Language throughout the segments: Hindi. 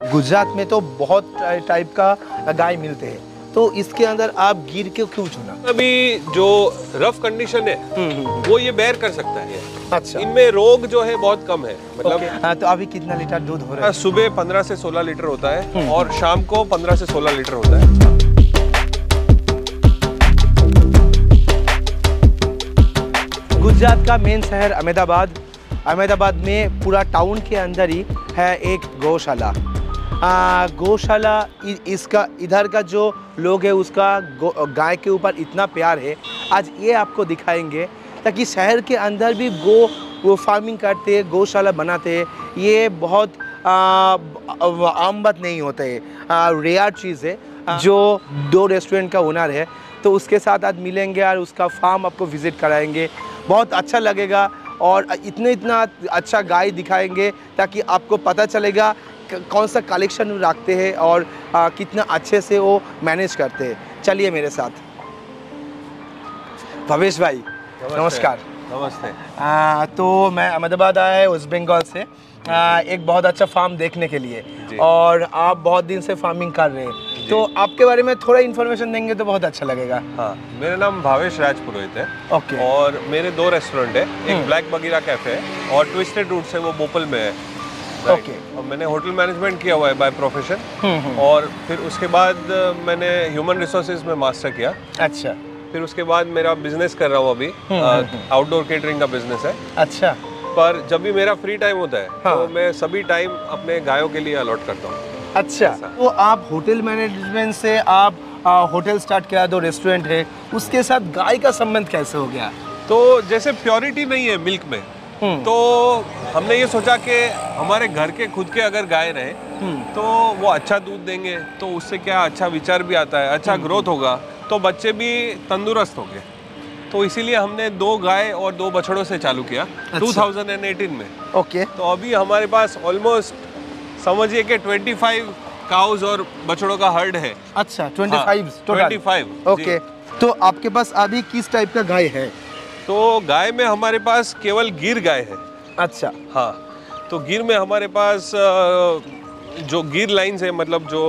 गुजरात में तो बहुत टाइप का गाय मिलते हैं, तो इसके अंदर आप गिर के क्यों चुना? अभी जो रफ कंडीशन है वो ये बेयर कर सकता है। अच्छा, इनमें रोग जो है बहुत कम है, मतलब हाँ, तो अभी कितना लीटर दूध हो रहा है? सुबह 15 से 16 लीटर होता है और शाम को 15 से 16 लीटर होता है। गुजरात का मेन शहर अहमदाबाद में पूरा टाउन के अंदर ही है एक गौशाला। गौशाला इसका इधर का जो लोग है उसका गाय के ऊपर इतना प्यार है, आज ये आपको दिखाएंगे ताकि शहर के अंदर भी गो फार्मिंग करते हैं, गौशाला बनाते हैं। ये बहुत आम बात नहीं होता है, रेयर चीज़ है। जो दो रेस्टोरेंट का ओनर है तो उसके साथ आज मिलेंगे और उसका फार्म आपको विज़िट कराएंगे, बहुत अच्छा लगेगा। और इतना अच्छा गाय दिखाएंगे ताकि आपको पता चलेगा कौन सा कलेक्शन रखते हैं और कितना अच्छे से वो मैनेज करते हैं। चलिए मेरे साथ। भवेश भाई नमस्कार। नमस्ते। तो मैं अहमदाबाद आया है वेस्ट बंगाल से एक बहुत अच्छा फार्म देखने के लिए, और आप बहुत दिन से फार्मिंग कर रहे हैं, तो आपके बारे में थोड़ा इन्फॉर्मेशन देंगे तो बहुत अच्छा लगेगा। हाँ, मेरा नाम भावेश राजपुरोहित है। ओके। और मेरे दो रेस्टोरेंट है, एक ब्लैक बगीरा कैफे है और ट्विस्टेड रूट्स है, वो भोपाल में है। ओके। और मैंने होटल मैनेजमेंट किया हुआ है बाय प्रोफेशन, और फिर उसके बाद मैंने ह्यूमन रिसोर्सेज में मास्टर किया। अच्छा। फिर उसके बाद मेरा बिजनेस कर रहा हूँ अभी, आउटडोर केटरिंग का बिजनेस है। अच्छा। पर जब भी मेरा फ्री टाइम होता है हाँ। तो मैं सभी टाइम अपने गायों के लिए अलॉट करता हूँ। अच्छा, तो आप होटल मैनेजमेंट से आप होटल स्टार्ट किया, दो रेस्टोरेंट है, उसके साथ गाय का संबंध कैसे हो गया? तो जैसे प्योरिटी नहीं है मिल्क में, तो हमने ये सोचा कि हमारे घर के खुद के अगर गाय रहे तो वो अच्छा दूध देंगे, तो उससे क्या अच्छा विचार भी आता है, अच्छा ग्रोथ होगा, तो बच्चे भी तंदुरुस्त होंगे। तो इसीलिए हमने 2 गाय और 2 बछड़ों से चालू किया। अच्छा। 2018 में। ओके। तो अभी हमारे पास ऑलमोस्ट समझिए कि 25 काउज और बछड़ों का हर्ड है। अच्छा, 25 टोटल। 25। ओके। तो आपके पास अभी किस टाइप का गाय है? तो गाय में हमारे पास केवल गिर गाय है। अच्छा। हाँ, तो गिर में हमारे पास जो गिर लाइन्स है, मतलब जो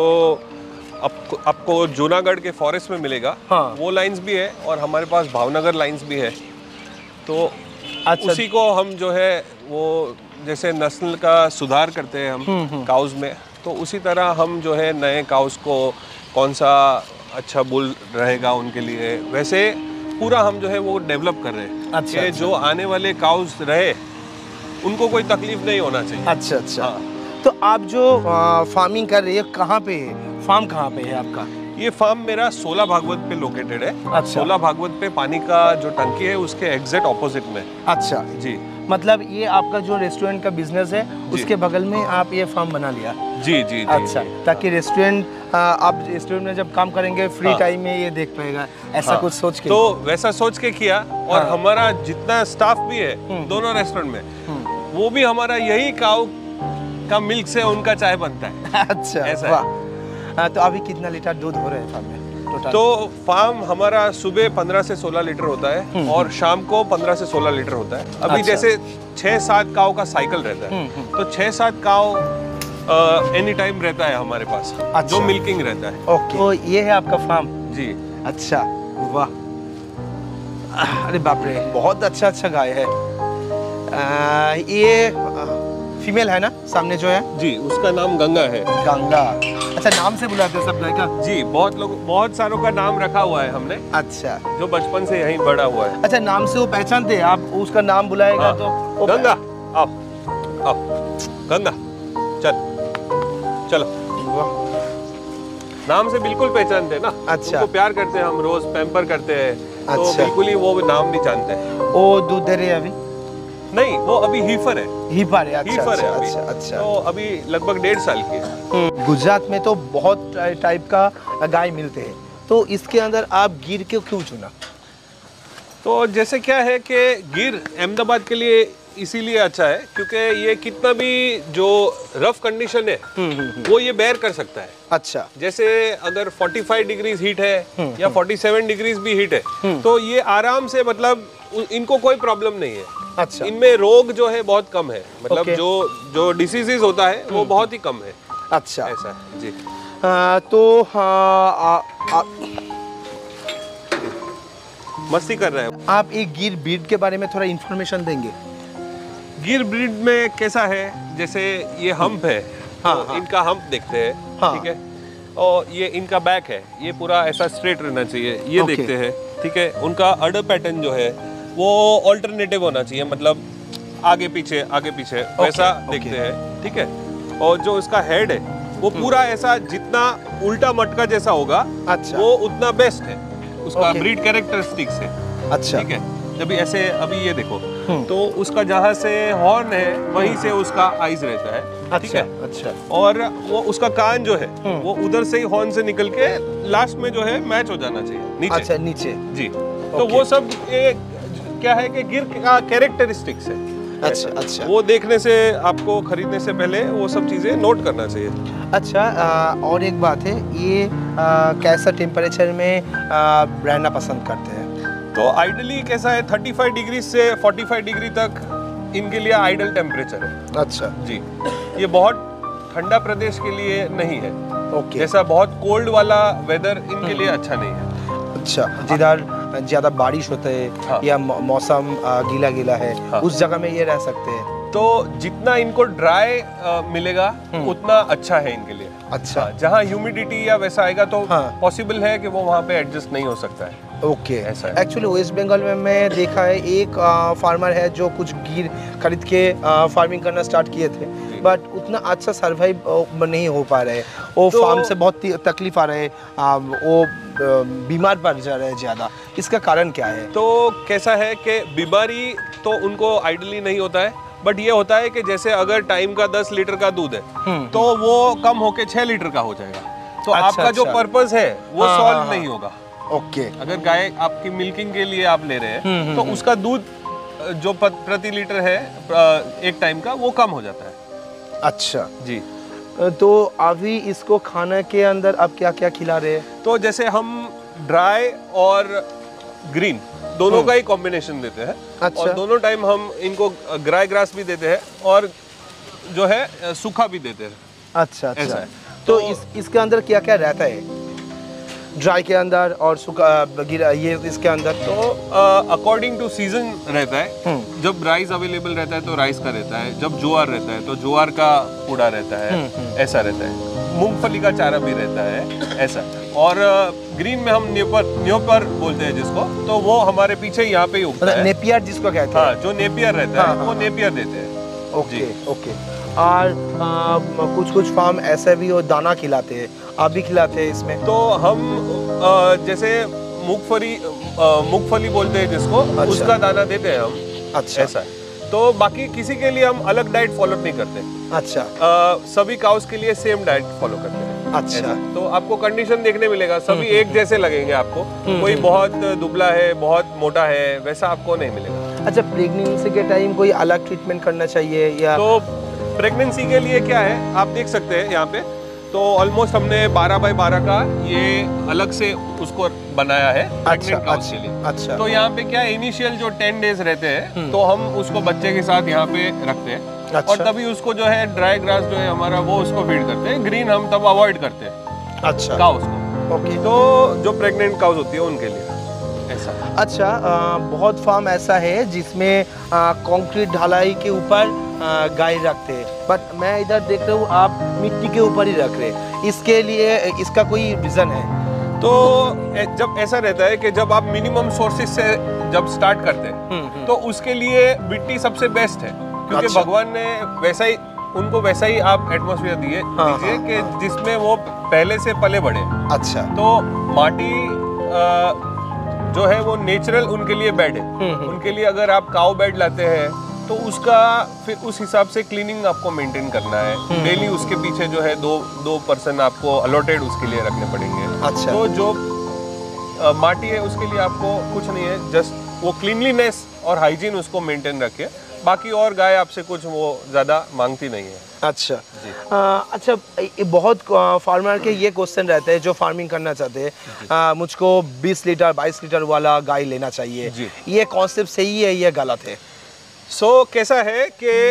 आपको जूनागढ़ के फॉरेस्ट में मिलेगा, हाँ। वो लाइन्स भी है, और हमारे पास भावनगर लाइन्स भी है। तो अच्छा। उसी को हम जो है वो जैसे नस्ल का सुधार करते हैं हम काउज में, तो उसी तरह हम जो है नए काउज को कौन सा अच्छा बुल रहेगा उनके लिए, वैसे पूरा हम जो है वो डेवलप कर रहे हैं। अच्छा, कि अच्छा। जो आने वाले काउज रहे उनको कोई तकलीफ नहीं होना चाहिए। अच्छा अच्छा। हाँ। तो आप जो फार्मिंग कर रही है, कहाँ पे है फार्म, कहाँ पे है आपका? ये फार्म मेरा 16 भागवत पे लोकेटेड है। अच्छा। 16 भागवत पे पानी का जो टंकी है उसके एग्जैक्ट ऑपोजिट में। अच्छा जी। मतलब ये आपका जो रेस्टोरेंट का बिजनेस है उसके बगल में आप ये फार्म बना लिया? जी जी। अच्छा, ताकि रेस्टोरेंट आप रेस्टोरेंट में जब काम करेंगे फ्री टाइम में ये देख पाएगा, ऐसा कुछ सोच के? तो वैसा सोच के किया, और हमारा जितना स्टाफ भी है दोनों रेस्टोरेंट में, वो भी हमारा यही काऊ का मिल्क से उनका चाय बनता है। अच्छा, ऐसा है। तो अभी कितना लीटर दूध हो रहा है फार्म में टोटल? तो फार्म हमारा सुबह 15 से 16 लीटर होता है और शाम को 15 से 16 लीटर होता है। अभी अच्छा। जैसे 6-7 काव का साइकिल रहता है, तो 6-7 काव एनी टाइम रहता है हमारे पास। अच्छा। जो मिल्किंग रहता है। ओके। तो ये है आपका फार्म? जी। अच्छा, वाह, अरे बाप रे, बहुत अच्छा गाय है। ये फीमेल है ना सामने जो है? जी, उसका नाम गंगा है। गंगा। अच्छा, नाम से बुलाते हैं सब गाय का? जी, बहुत सारों का नाम रखा हुआ है हमने। अच्छा। जो बचपन से यहीं बड़ा हुआ है। अच्छा, नाम से वो पहचानते हैं, आप उसका नाम बुलाएगा? हाँ। तो गंगा, आओ गंगा, चलो। नाम से बिल्कुल पहचानते हैं ना। अच्छा। उनको प्यार करते हैं हम, रोज पैम्पर करते हैं। अच्छा। तो बिल्कुल ही वो नाम भी जानते हैं। वो दूध दे रही है अभी? नहीं, वो अभी हीफर है। हीफर है। अच्छा, हीफर है अच्छा, अभी। अच्छा, अच्छा। तो अभी लगभग 1.5 साल की है। गुजरात में तो बहुत टाइप का गाय मिलते हैं, तो इसके अंदर आप गिर के क्यों चुना? तो जैसे क्या है कि गिर अहमदाबाद के लिए इसीलिए अच्छा है क्योंकि ये कितना भी जो रफ कंडीशन है वो ये बेयर कर सकता है। अच्छा। जैसे अगर 45 डिग्रीज हीट है या 47 डिग्रीज भी हीट है, तो ये आराम से, मतलब इनको कोई प्रॉब्लम नहीं है। अच्छा। इनमें रोग जो है बहुत कम है, मतलब जो डिसीजेज होता है वो बहुत ही कम है। अच्छा ऐसा है जी। तो मस्ती कर रहे हैं। आप एक गिर ब्रीड के बारे में थोड़ा इन्फॉर्मेशन देंगे? गिर ब्रीड में कैसा है, जैसे ये हम्प है, हाँ, तो हाँ। इनका हम्प देखते हैं, हाँ। ठीक है, और ये इनका बैक है, ये पूरा ऐसा स्ट्रेट रहना चाहिए, ये ओके। देखते हैं, ठीक है। उनका अडर पैटर्न जो है वो ऑल्टरनेटिव होना चाहिए, मतलब आगे पीछे वैसा ओके। देखते हैं, ठीक है। और जो इसका हेड है वो पूरा ऐसा जितना उल्टा मटका जैसा होगा, अच्छा। वो उतना बेस्ट है उसका ओके। ब्रीड कैरेक्टरिस्टिक्स है, अच्छा। ठीक है। जब ऐसे अभी ये देखो, तो उसका जहाँ से हॉर्न है वहीं से उसका आइज रहता है, ठीक अच्छा है। अच्छा और वो उसका कान जो है वो उधर से ही हॉर्न से निकल के लास्ट में जो है मैच हो जाना चाहिए नीचे। अच्छा, नीचे। जी, तो वो सब ये क्या है कि गिर का कैरेक्टरिस्टिक्स है। अच्छा अच्छा वो देखने से, आपको खरीदने से पहले वो सब चीजें नोट करना चाहिए। अच्छा। और एक बात है, ये कैसा टेम्परेचर में रहना पसंद करते हैं? तो आइडली कैसा है, 35 डिग्री से 45 डिग्री तक इनके लिए आइडल टेम्परेचर है। अच्छा जी, ये बहुत ठंडा प्रदेश के लिए नहीं है। ओके। जैसा बहुत कोल्ड वाला वेदर इनके लिए अच्छा नहीं है। अच्छा, जिधर ज़्यादा बारिश होता है, हाँ। या मौसम गीला गीला है, हाँ। उस जगह में ये रह सकते हैं? तो जितना इनको ड्राई मिलेगा उतना अच्छा है इनके लिए। अच्छा। हाँ, जहाँ ह्यूमिडिटी या वैसा आएगा तो हाँ। पॉसिबल है कि वो वहाँ पे एडजस्ट नहीं हो सकता है। ओके। ऐसा है। एक्चुअली वेस्ट बंगाल में मैं देखा है, एक फार्मर है जो कुछ गिर खरीद के फार्मिंग करना स्टार्ट किए थे, बट उतना अच्छा सरवाइव नहीं हो पा रहे। वो तो- फार्म से बहुत तकलीफ आ रहे, वो बीमार पड़ जा रहे हैं ज़्यादा। इसका कारण क्या है? तो कैसा है कि बीमारी तो उनको आइडली नहीं होता है, बट ये होता है कि जैसे अगर टाइम का 10 लीटर का दूध है तो वो कम होके 6 लीटर का हो जाएगा, तो अच्छा, आपका जो अच्छा। पर्पस है वो हाँ, सॉल्व हाँ, हाँ। नहीं होगा। ओके। अगर गाय आपकी मिल्किंग के लिए आप ले रहे हैं तो उसका दूध जो प्रति लीटर है एक टाइम का, वो कम हो जाता है। अच्छा जी। तो अभी इसको खाना के अंदर आप क्या क्या खिला रहे हैं? तो जैसे हम ड्राई और ग्रीन दोनों का ही कॉम्बिनेशन देते हैं। अच्छा। और दोनों टाइम हम इनको ड्राई ग्रास भी देते हैं और जो है सूखा भी देते हैं। अच्छा अच्छा। ऐसा है। तो इसके अंदर क्या क्या रहता है, ड्राई के अंदर और सूखा ये इसके अंदर? तो अकॉर्डिंग टू सीजन रहता है। जब राइस अवेलेबल रहता है तो राइस का रहता है, जब ज्वार रहता है तो ज्वार का पूड़ा रहता है, ऐसा रहता है। मूंगफली का चारा भी रहता है, ऐसा। और ग्रीन में हम न्योपर बोलते हैं जिसको, तो वो हमारे पीछे यहाँ पे ही उगता है। नेपियर जिसको कहते हैं। हाँ, जो नेपियर रहता हाँ, है वो हाँ। नेपियर देते हैं। Okay okay. और कुछ फार्म ऐसे भी वो दाना खिलाते हैं, आप भी खिलाते हैं इसमें? तो हम जैसे मूंगफली बोलते हैं जिसको, अच्छा। उसका दाना देते हैं हम। अच्छा। ऐसा है। तो बाकी किसी के लिए हम अलग डाइट फॉलो नहीं करते। अच्छा सभी काउस के लिए सेम डाइट फॉलो करते हैं। अच्छा। ऐसा। तो आपको कंडीशन देखने मिलेगा, सभी एक जैसे लगेंगे आपको। कोई बहुत दुबला है, बहुत मोटा है, वैसा आपको नहीं मिलेगा। अच्छा, प्रेगनेंसी के टाइम कोई अलग ट्रीटमेंट करना चाहिए या? तो प्रेगनेंसी के लिए क्या है, आप देख सकते हैं यहाँ पे, तो ऑलमोस्ट हमने 12 बाय 12 का ये अलग से उसको बनाया है प्रेग्नेंट काउस के लिए। अच्छा। तो यहाँ पे क्या है, इनिशियल जो 10 डेज रहते हैं तो हम उसको बच्चे के साथ यहाँ पे रखते हैं। अच्छा। और तभी उसको जो है ड्राई ग्रास जो है हमारा, वो उसको फीड करते हैं। ग्रीन हम तब अवॉइड करते हैं अच्छा। काउस को। ओके। तो जो प्रेग्नेंट काउस होती है उनके लिए ऐसा। अच्छा, बहुत फार्म ऐसा है जिसमें कंक्रीट ढलाई के ऊपर गाय रखते हैं, बट मैं इधर देख रहा हूँ आप मिट्टी के ऊपर ही रख रहे हैं। इसके लिए इसका कोई रीज़न है? तो जब ऐसा रहता है कि जब आप मिनिमम सोर्सेज से जब स्टार्ट करते हैं तो उसके लिए मिट्टी सबसे बेस्ट है, क्योंकि अच्छा। भगवान ने वैसा ही उनको वैसा ही आप एटमॉस्फेयर दीजिए कि जिसमें वो पहले से पले बढ़े। अच्छा। तो माटी जो है वो नेचुरल उनके लिए बेड है। उनके लिए अगर आप काऊ बेड लाते हैं तो उसका फिर उस हिसाब से क्लीनिंग आपको मेंटेन करना है। डेली उसके पीछे जो है दो पर्सन आपको अलॉटेड उसके लिए रखने पड़ेंगे। अच्छा। तो जो माटी है उसके लिए आपको कुछ नहीं है, जस्ट वो क्लीनलीनेस और हाइजीन उसको मेंटेन रखे। बाकी और गाय आपसे कुछ वो ज़्यादा मांगती नहीं है। अच्छा। अच्छा, ये बहुत फार्मर के ये क्वेश्चन रहते हैं जो फार्मिंग करना चाहते हैं, मुझको 20 लीटर 22 लीटर वाला गाय लेना चाहिए, जी। ये कॉन्सेप्ट सही है या गलत है? कैसा है कि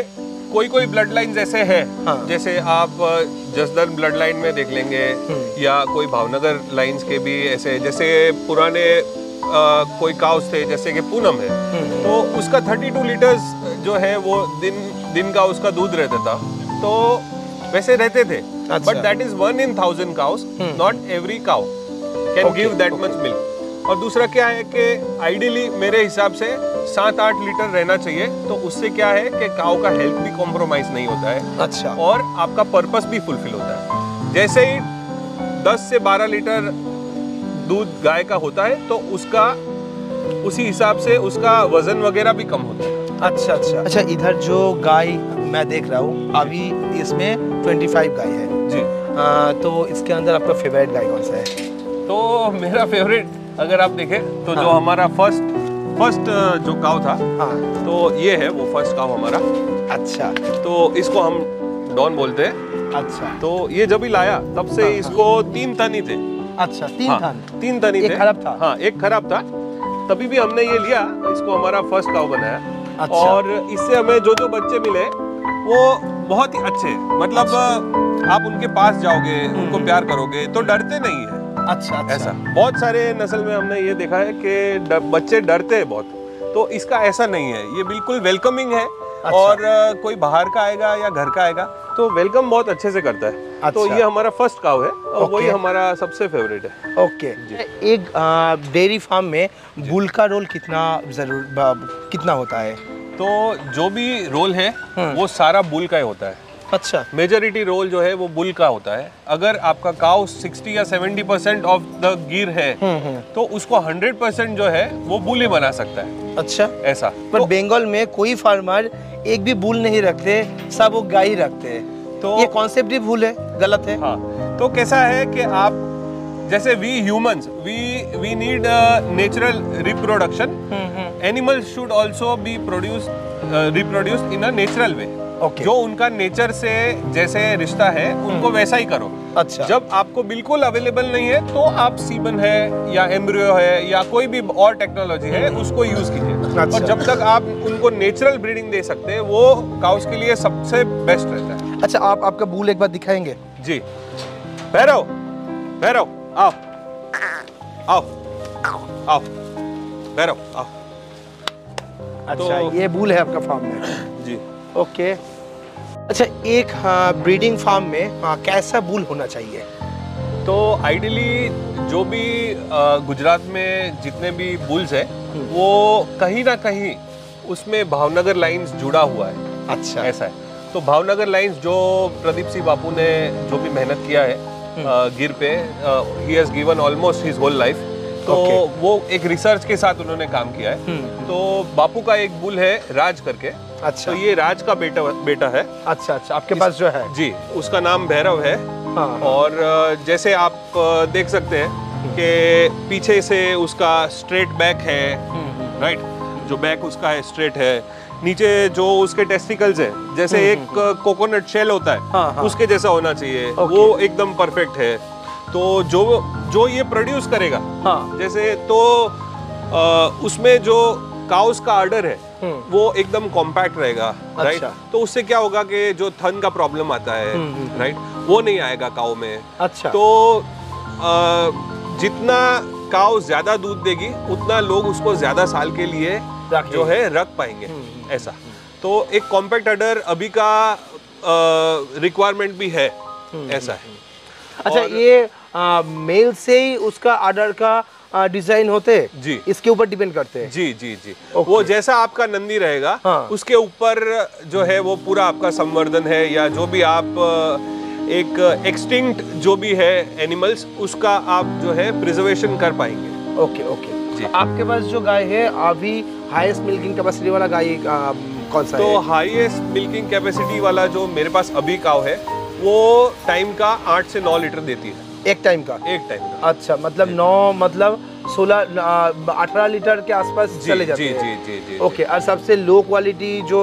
कोई कोई ब्लड लाइन ऐसे है, हाँ। जैसे आप जसदन ब्लड लाइन में देख लेंगे या कोई भावनगर लाइंस के भी ऐसे, जैसे पुराने कोई काउस थे जैसे कि पूनम है, तो उसका 32 लीटर्स जो है वो दिन का उसका दूध रहता था, तो वैसे रहते थे। But that is 1 in 1000 cows, not every cow can give that much milk. और दूसरा क्या है कि आइडियली मेरे हिसाब से 7-8 लीटर रहना चाहिए, तो उससे क्या है कि काऊ का हेल्थ भी कॉम्प्रोमाइज नहीं होता है। अच्छा। और आपका पर्पस भी फुलफिल होता है। जैसे ही 10 से 12 लीटर दूध गाय का होता है तो उसका उसी हिसाब से उसका वजन वगैरह भी कम होता है। अच्छा अच्छा अच्छा। इधर जो गाय मैं देख रहा हूँ अभी इसमें 25 गाय है जी। तो इसके अंदर आपका फेवरेट गाय कौन सा है? तो मेरा फेवरेट अगर आप देखें तो जो हमारा फर्स्ट जो काव था, हाँ, तो ये है वो फर्स्ट काव हमारा। अच्छा। तो इसको हम डॉन बोलते हैं। अच्छा। तो ये जब ही लाया तब से हाँ, इसको 3 थन ही थे। अच्छा, 3 हाँ, थन। 3 थन ही थे। एक खराब था। हाँ, एक खराब था। तभी भी हमने ये लिया, इसको हमारा फर्स्ट काव बनाया। अच्छा। और इससे हमें जो बच्चे मिले वो बहुत ही अच्छे, मतलब आप उनके पास जाओगे, उनको प्यार करोगे तो डरते नहीं है। अच्छा अच्छा। ऐसा बहुत सारे नस्ल में हमने ये देखा है कि बच्चे डरते हैं बहुत, तो इसका ऐसा नहीं है, ये बिल्कुल वेलकमिंग है। अच्छा। और कोई बाहर का आएगा या घर का आएगा तो वेलकम बहुत अच्छे से करता है। अच्छा। तो ये हमारा फर्स्ट काव है और वही हमारा सबसे फेवरेट है। ओके। एक डेयरी फार्म में बुल का रोल कितना होता है? तो जो भी रोल है वो सारा बुल का ही होता है। अच्छा। मेजॉरिटी रोल जो है वो बुल का होता है। अगर आपका काउ 60 या 70% ऑफ द गिर है तो उसको 100% जो है वो बुल ही बना सकता है। अच्छा। ऐसा। पर तो बंगाल में कोई फार्मर एक भी बुल नहीं रखते, सब वो गाय ही रखते हैं। तो ये कॉन्सेप्ट ही भूल है, गलत है। हाँ, तो कैसा है कि आप जैसे we humans we need natural reproduction. Animals should also be reproduced in a natural way. Okay. जो उनका नेचर से जैसे रिश्ता है उनको वैसा ही करो। अच्छा। जब आपको बिल्कुल अवेलेबल नहीं है तो आप सीमन है या एम्ब्रियो है या कोई भी और टेक्नोलॉजी है उसको यूज कीजिए। अच्छा। और जब तक आप उनको नेचुरल ब्रीडिंग दे सकते हैं वो काउस के लिए सबसे बेस्ट रहता है। अच्छा, आप आपका बुल एक बार दिखाएंगे? जी। भैरव, भैरव आओ आओ आओ, भैरव आओ। अच्छा, ये बुल है आपका फार्म में? जी। ओके। अच्छा, एक ब्रीडिंग फार्म में कैसा बुल होना चाहिए? तो आइडियली जो भी गुजरात में जितने भी बुल्स है वो कहीं ना कहीं उसमें भावनगर लाइंस जुड़ा हुआ है। अच्छा। ऐसा है। तो भावनगर लाइंस जो प्रदीप सिंह बापू ने जो भी मेहनत किया है गिर पे, ही has given almost his whole life. तो वो एक रिसर्च के साथ उन्होंने काम किया है। तो बापू का एक बुल है राज करके। अच्छा। तो ये राज का बेटा है। अच्छा अच्छा, आपके पास जो है? जी, उसका नाम भैरव है। हाँ। और जैसे आप देख सकते हैं कि पीछे से उसका स्ट्रेट बैक है, राइट? जो बैक उसका है स्ट्रेट है। नीचे जो उसके टेस्टिकल्स है जैसे एक कोकोनट शेल होता है, हाँ। उसके जैसा होना चाहिए। वो एकदम परफेक्ट है। तो जो ये प्रोड्यूस करेगा, हाँ। जैसे तो उसमें जो काउस का आर्डर है वो एकदम कॉम्पैक्ट रहेगा, राइट? तो उससे क्या होगा कि जो थन का प्रॉब्लम आता है, राइट, वो नहीं आएगा काऊ में। अच्छा। तो जितना काऊ ज्यादा दूध देगी उतना लोग उसको ज्यादा साल के लिए जो है रख पाएंगे। ऐसा। तो एक कॉम्पैक्ट आर्डर अभी का रिक्वायरमेंट भी है। ऐसा है। अच्छा, ये मेल से ही उसका आर्डर का डिजाइन होते हैं? जी। इसके ऊपर डिपेंड करते हैं? जी जी जी। वो जैसा आपका नंदी रहेगा, हाँ। उसके ऊपर जो है वो पूरा आपका संवर्धन है या जो भी आप एक एक्सटिंक्ट जो भी है एनिमल्स उसका आप जो है प्रिजर्वेशन कर पाएंगे। ओके ओके जी। आपके पास जो गाय है अभी हाईएस्ट मिल्किंग कैपेसिटी वाला गाय कौन सा है? तो हाईएस्ट मिल्किंग कैपेसिटी वाला जो मेरे पास अभी काव है वो टाइम का 8 से 9 लीटर देती है। एक टाइम का? एक टाइम का। अच्छा, मतलब 9 मतलब 18 लीटर के आसपास चले जाते हैं। जी जी जी जी। ओके। और सबसे लो क्वालिटी जो है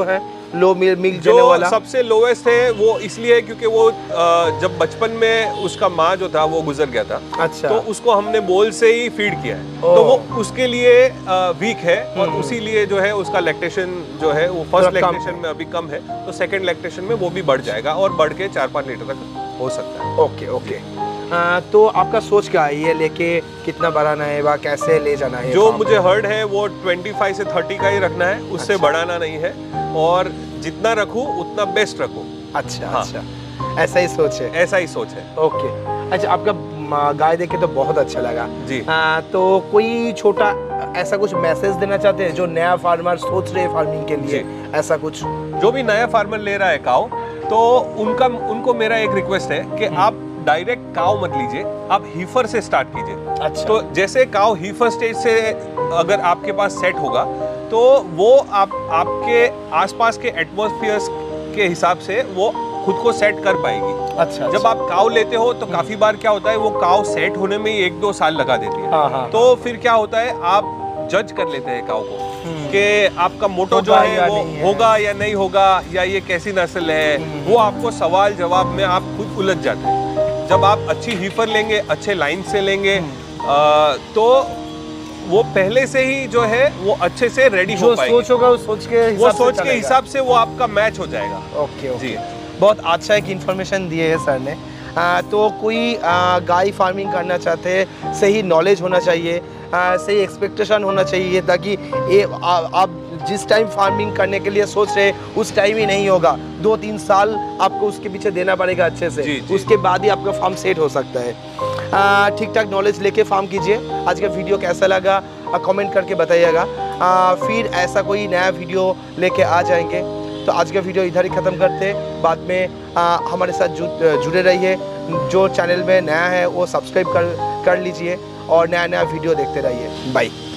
लो मिल्क देने जो वाला? सबसे लोवेस्ट है वो इसलिए क्योंकि वो जब बचपन में उसका माँ जो था वो गुजर गया था। अच्छा। तो उसको हमने बोल से ही फीड किया है, ओह। तो वो उसके लिए वीक है और उसी लिए जो है उसका लैक्टेशन जो है वो फर्स्ट थोड़ा कम लैक्टेशन में अभी कम है, तो सेकंड लैक्टेशन में वो भी बढ़ जाएगा और बढ़ के 4-5 लीटर तक हो सकता है। Okay okay. तो आपका सोच क्या है, ये लेके कितना बढ़ाना है वा कैसे ले जाना है? जो मुझे हर्ड है वो 25 से 30 का ही रखना है, उससे अच्छा। बढ़ाना नहीं है, और जितना रखूं उतना बेस्ट रखूं। अच्छा हाँ। अच्छा, ऐसा ही सोच है। ऐसा ही सोच है। ओके। अच्छा, आपका गाय देख के तो बहुत अच्छा लगा जी। तो कोई छोटा ऐसा कुछ मैसेज देना चाहते हैं जो नया फार्मर सोच रहे हैं फार्मिंग के लिए, ऐसा कुछ? जो भी नया फार्मर ले रहा है काऊ, तो उनको मेरा एक रिक्वेस्ट है कि आप डायरेक्ट काऊ मत लीजिए, आप हीफर से स्टार्ट कीजिए। अच्छा। तो जैसे काऊ हीफर स्टेज से अगर आपके पास सेट होगा तो वो आपके आसपास के एटमॉस्फेयर के हिसाब से वो खुद को सेट कर पाएगी। अच्छा। जब आप काऊ लेते हो तो काफी बार क्या होता है, वो काऊ सेट होने में ही 1-2 साल लगा देती है। हाँ, हाँ। तो फिर क्या होता है, आप जज कर लेते हैं काऊ को कि आपका मोटो जो है वो होगा या नहीं होगा, या ये कैसी नस्ल है, वो आपको सवाल जवाब में आप खुद उलझ जाते हैं। जब आप अच्छी हीफर लेंगे, अच्छे लाइन से लेंगे, तो वो पहले से ही जो है वो अच्छे से रेडी हो पाएगी। सोच होगा उस सोच के हिसाब से वो आपका मैच हो जाएगा। ओके ओके जी। बहुत अच्छा एक इन्फॉर्मेशन दिए है सर ने। तो कोई गाय फार्मिंग करना चाहते हैं, सही नॉलेज होना चाहिए, सही एक्सपेक्टेशन होना चाहिए, ताकि ये आप जिस टाइम फार्मिंग करने के लिए सोच रहे हैं उस टाइम ही नहीं होगा, 2-3 साल आपको उसके पीछे देना पड़ेगा अच्छे से। जी। उसके बाद ही आपका फार्म सेट हो सकता है। ठीक ठाक नॉलेज लेके फार्म कीजिए। आज का वीडियो कैसा लगा कमेंट करके बताइएगा, फिर ऐसा कोई नया वीडियो लेके आ जाएंगे। तो आज का वीडियो इधर ही ख़त्म करते हैं। बाद में हमारे साथ जुड़े रहिए। जो चैनल में नया है वो सब्सक्राइब कर लीजिए और नया वीडियो देखते रहिए। बाय।